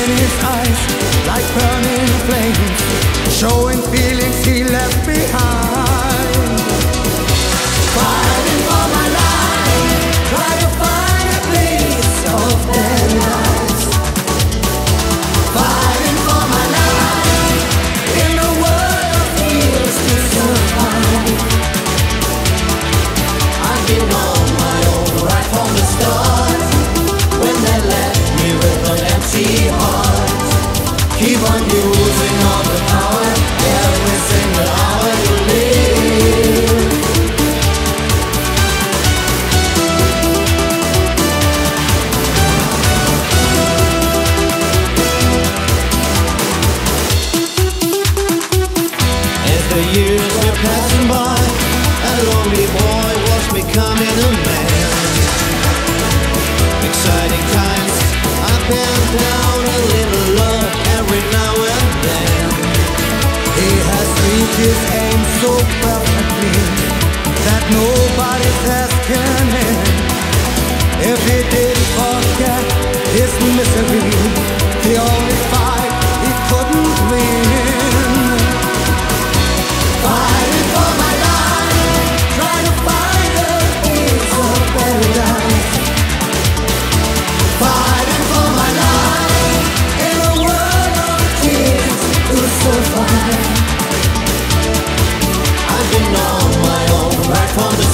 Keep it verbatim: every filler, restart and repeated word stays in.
in his eyes like burning flames, showing feelings he left behind. Fighting for my life, try to find a place of paradise. Fighting for my life in a world of fears to survive. I've been on my own right from the start. When they left me with an empty heart, keep on using all the power every single hour you live. As the years were passing by, a lonely boy was becoming a man. Exciting times, up and down, a little love every now and then. He has reached his aim so perfectly that nobody's asking him if he didn't forget his misery, the only fight he couldn't win. Fighting for my life, trying to find a piece of paradise. Fighting for my life in a world of tears to survive. I've been on my own right from the